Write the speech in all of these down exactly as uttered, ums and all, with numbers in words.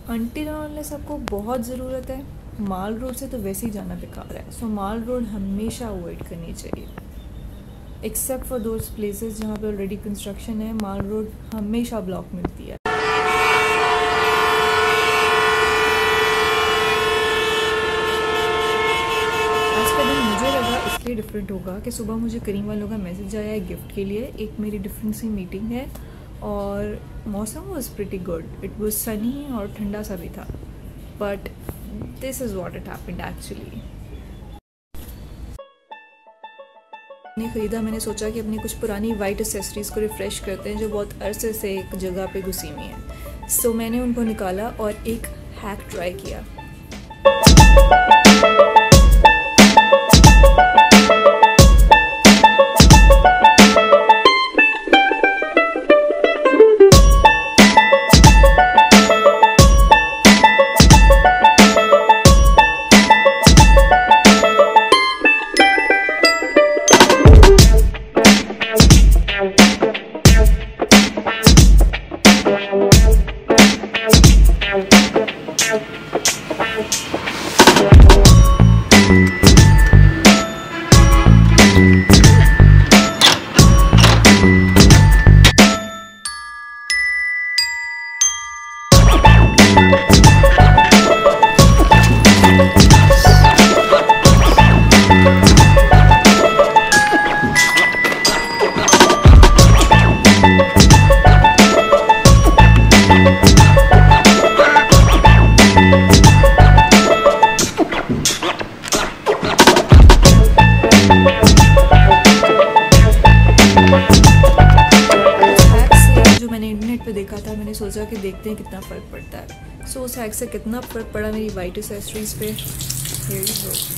Until unless आपको बहुत ज़रूरत है, माल रोड से तो वैसे ही जाना बेकार है। सो माल रोड हमेशा अवॉइड करनी चाहिए, एक्सेप्ट फॉर दोज प्लेसेस जहाँ पे ऑलरेडी कंस्ट्रक्शन है। माल रोड हमेशा ब्लॉक मिलती है। आज का दिन मुझे लगा इसलिए डिफरेंट होगा कि सुबह मुझे करीम वालों का मैसेज आया है गिफ्ट के लिए। एक मेरी डिफरेंट सी मीटिंग है और मौसम was pretty good, it was sunny और ठंडा सा भी था, but this is what it happened actually. मैंने ख़रीदा, मैंने सोचा कि अपनी कुछ पुरानी वाइट एसेसरीज़ को रिफ़्रेश करते हैं जो बहुत अरसे से एक जगह पे घुसी हुई हैं। सो so, मैंने उनको निकाला और एक हैक ट्राई किया। पे देखा था, मैंने सोचा कि देखते हैं कितना फ़र्क पड़ता है। सो उस हैक से कितना फ़र्क पड़ा मेरी वाइट एसेसरीज़ पे, हियर यू गो।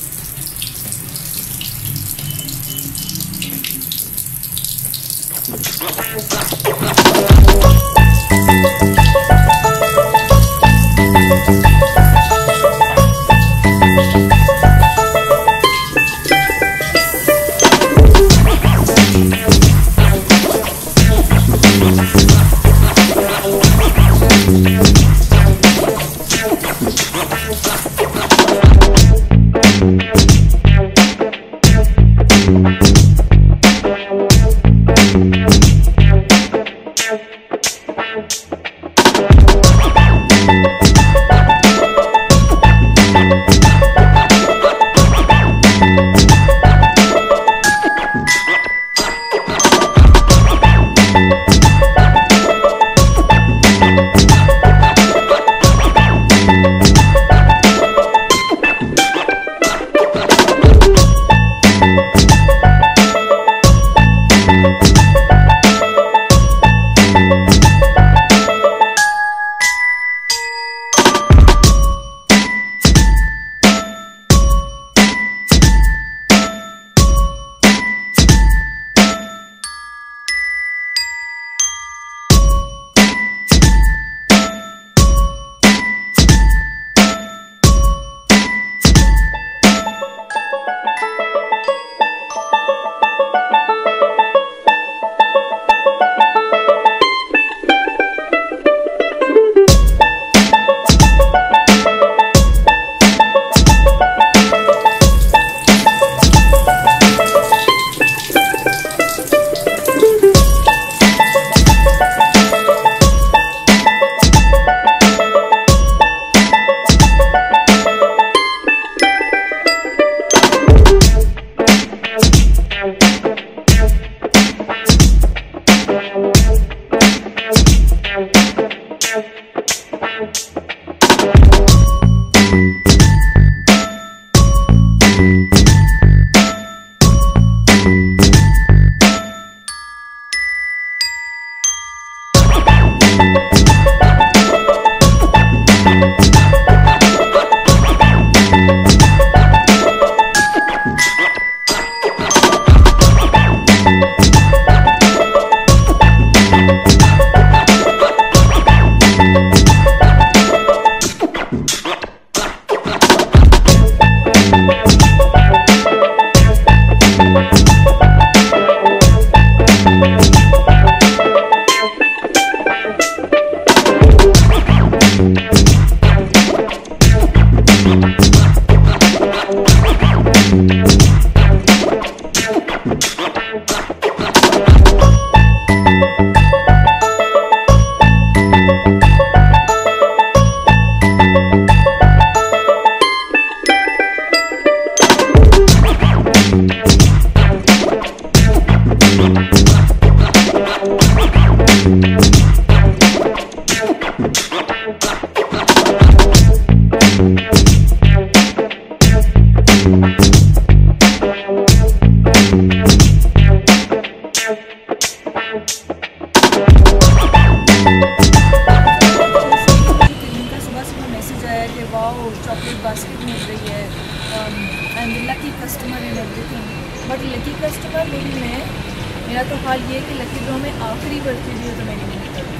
आखिरी पर्ची भी हो तो मेरी नहीं करती।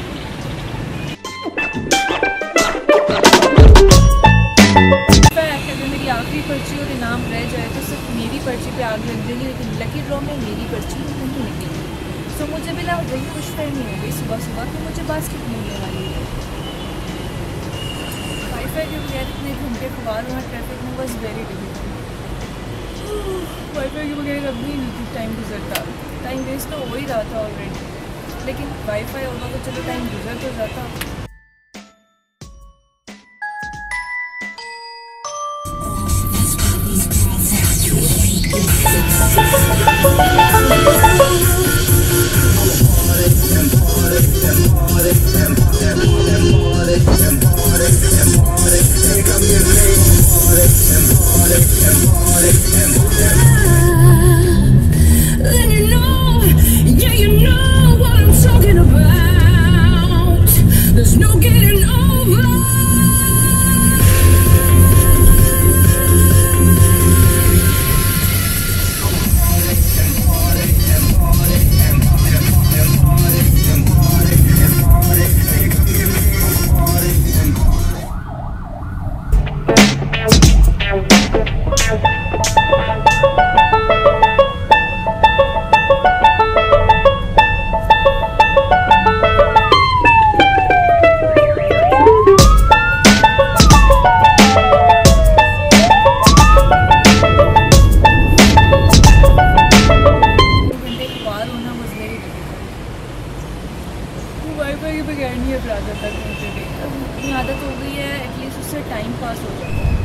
अगर मेरी आखिरी पर्ची और इनाम रह जाए तो सिर्फ मेरी पर्ची पे आग लग जाएगी, लेकिन लकी ड्रॉ में मेरी पर्ची नहीं निकलेगी। तो मुझे भी लग वही खुश फहमी हो गई सुबह सुबह कि मुझे बास्केट मिलने वाली है। वाईफाई के बगैर इतने घंटे खुबार हुआ ट्रैफिक में वॉज वेरी डिफिकल्ट। वाईफाई के बगैर अब भी नहीं टाइम गुजरता, टाइम वेस्ट तो हो ही रहा था ऑलरेडी, लेकिन वाईफाई होगा तो चलो टाइम गुजर तो जाता। वाईफाई के बगैर नहीं अब रहा जाता कहीं, आदत हो गई है, एटलीस्ट उससे टाइम पास हो जाता है।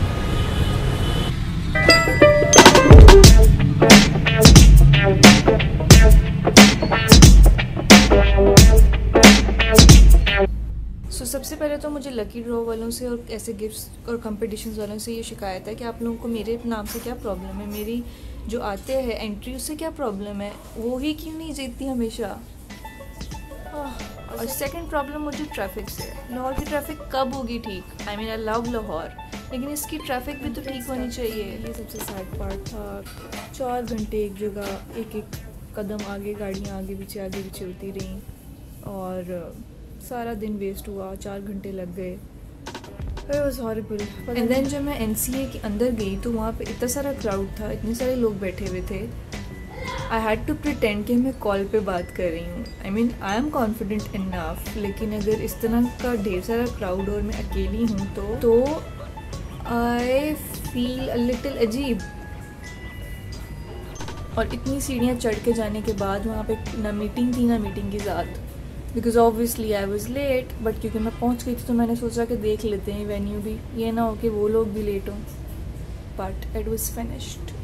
सो so, सबसे पहले तो मुझे लकी ड्रॉ वालों से और ऐसे गिफ्ट्स और कंपटीशंस वालों से ये शिकायत है कि आप लोगों को मेरे नाम से क्या प्रॉब्लम है, मेरी जो आते हैं एंट्री उससे क्या प्रॉब्लम है, वो ही क्यों नहीं जीतती हमेशा। और सेकंड प्रॉब्लम मुझे ट्रैफिक से है। लाहौर की ट्रैफिक कब होगी ठीक? I mean I love Lahore, लेकिन इसकी ट्रैफिक भी तो ठीक होनी चाहिए। ये सबसे सैड पार्ट था। चार घंटे एक जगह, एक एक कदम आगे गाड़ियाँ आगे पीछे आगे पीछे चलती रहीं और सारा दिन वेस्ट हुआ, चार घंटे लग गए। It was horrible. And then जब मैं एन सी ए के अंदर गई तो वहाँ पे इतना सारा क्राउड था, इतने सारे लोग बैठे हुए थे। आई हैड टू प्रिटेंड कि मैं कॉल पे बात कर रही हूँ। I mean I am confident enough, लेकिन अगर इस तरह का ढेर सारा क्राउड और मैं अकेली हूँ तो तो आई फील अ लिटिल अजीब। और इतनी सीढ़ियाँ चढ़ के जाने के बाद वहाँ पे ना मीटिंग थी ना मीटिंग की ज़ात, because obviously I was late. But क्योंकि मैं पहुँच गई थी तो मैंने सोचा कि देख लेते हैं वेन्यू भी, ये ना हो कि वो लोग भी लेट हों। But it was finished.